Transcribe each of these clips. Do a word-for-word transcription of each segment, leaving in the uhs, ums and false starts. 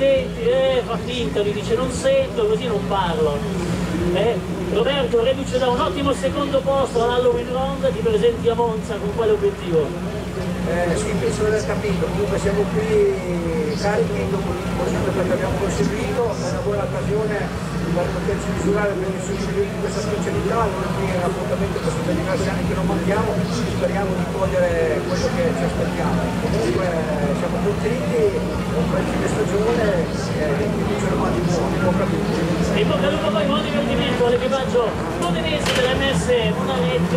accidenti, eh, fa finta, mi dice non sento, così non parlo. Eh, Roberto, reduce da un ottimo secondo posto all'Halloween Round, ti presenti a Monza con quale obiettivo? Eh, sì, penso di aver capito, comunque siamo qui carichi dopo l'ultimo giro perché abbiamo conseguito, è una buona occasione per poterci misurare per il successo di questa specialità, quindi è un appuntamento che sono diversi anni che non manchiamo, speriamo di cogliere quello che ci aspettiamo. Comunque siamo contenti, con questa fine stagione e ci sono di buoni, bocca a tutti. E bocca al lupo poi, buon divertimento all'equipaggio modenese dell'M S Monaletto.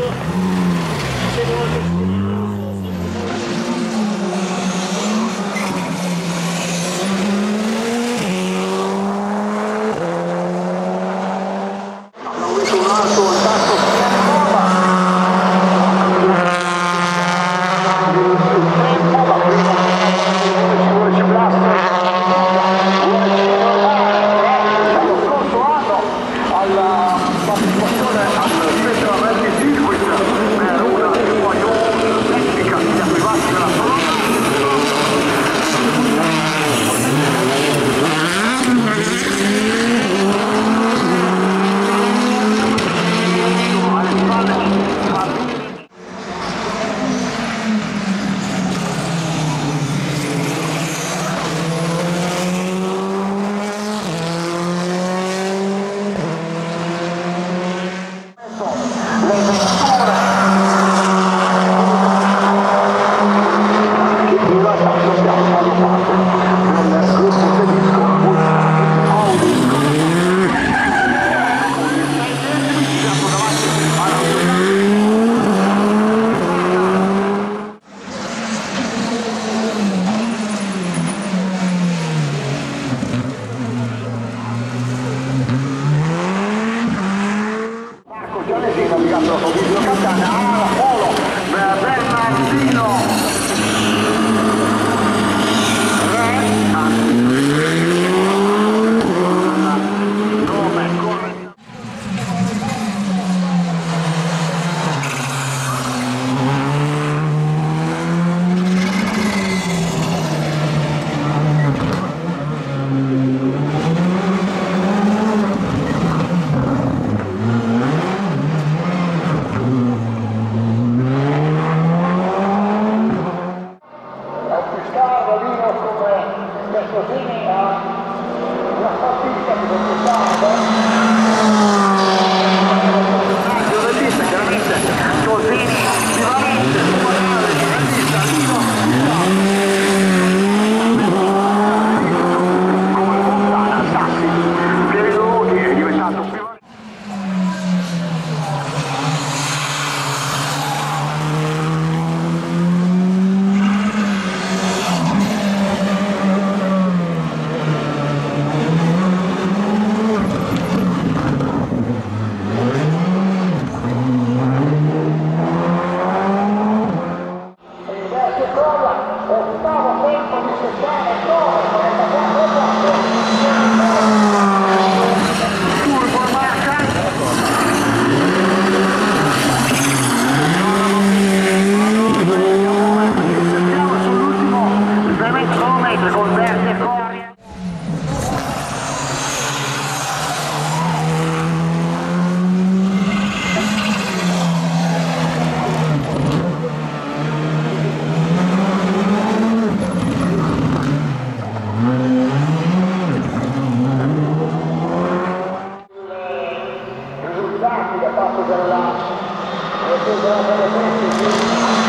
da parte della, della